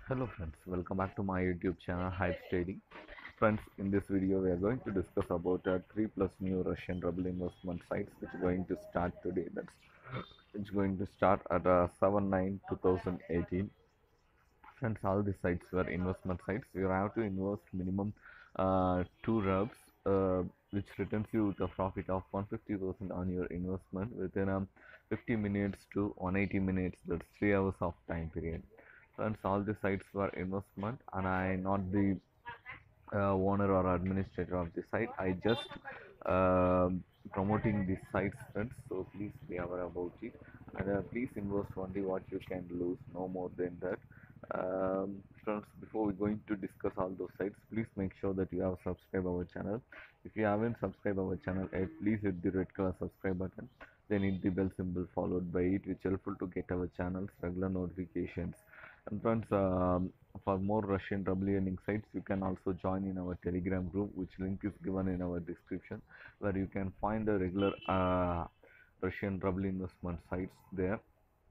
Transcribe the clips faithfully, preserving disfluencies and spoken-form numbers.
Hello friends, welcome back to my YouTube channel Hype Trading. Friends, in this video we are going to discuss about uh, three plus new Russian ruble investment sites which are going to start today. That's it's going to start at uh, seven nine twenty eighteen. Friends, all these sites were investment sites. You have to invest minimum uh, two rubs, uh, which returns you with a profit of one hundred fifty percent on your investment within um, fifty minutes to one hundred eighty minutes. That's three hours of time period. Friends, all the sites were investment, and I not the uh, owner or administrator of the site. I just uh, promoting the sites, friends. So please be aware about it, and uh, please invest only what you can lose, no more than that. Um, friends, before we going to discuss all those sites, please make sure that you have subscribed our channel. If you haven't subscribed our channel yet, please hit the red color subscribe button. Then hit the bell symbol followed by it, which helpful to get our channel's regular notifications. And friends, um, for more Russian ruble earning sites, you can also join in our Telegram group, which link is given in our description, where you can find the regular uh, Russian ruble investment sites there.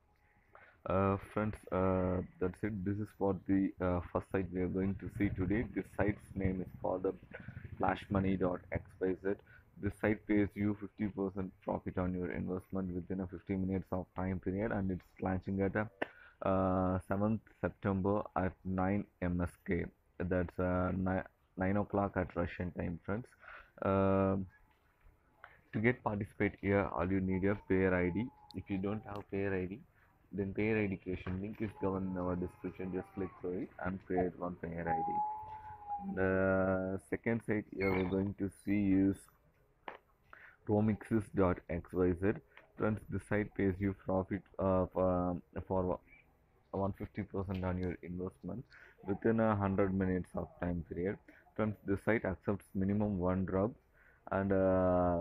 Uh, friends, uh, that's it. This is for the uh, first site we are going to see today. This site's name is called the flashmoney dot x y z. This site pays you fifty percent profit on your investment within a fifty minutes of time period, and it's launching at a uh, seventh September at nine M S K. That's uh, nine, nine o'clock at Russian time, friends. Uh, to get participate here, all you need a payer I D. If you don't have payer I D, then payer I D creation link is given in our description. Just click through it and create one payer I D. The second site here we're going to see is romixes dot x y z. Friends, the site pays you profit uh, for, for one hundred fifty percent on your investment within a one hundred minutes of time period. Friends, the site accepts minimum one drop, and uh,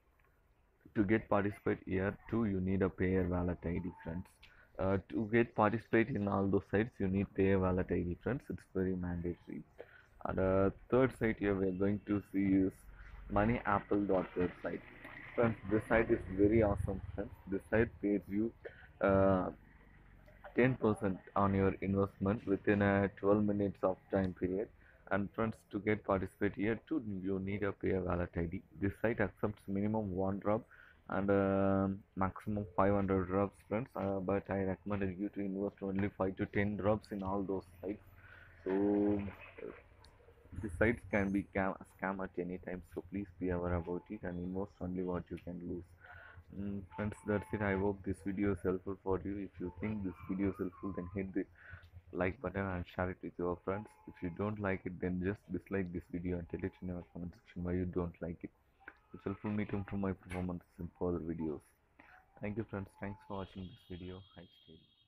to get participate here too, you need a payer wallet I D, friends. Uh, to get participate in all those sites, you need payer wallet I D, friends. It's very mandatory. And uh, third site here we are going to see is moneyapple dot website. Friends, this site is very awesome, friends. This site pays you uh, ten percent on your investment within a twelve minutes of time period. And friends, to get participate here too, you need a payer wallet I D. This site accepts minimum one drop and uh, maximum five hundred drops, friends. Uh, but I recommended you to invest only five to ten drops in all those sites. So the sites can be cam scam at any time, so please be aware about it and invest only what you can lose. Mm, friends, that's it. I hope this video is helpful for you. If you think this video is helpful, then hit the like button and share it with your friends. If you don't like it, then just dislike this video and tell it in our comment section why you don't like it. It's helpful me to improve my performance in further videos. Thank you, friends. Thanks for watching this video. Hi, stay.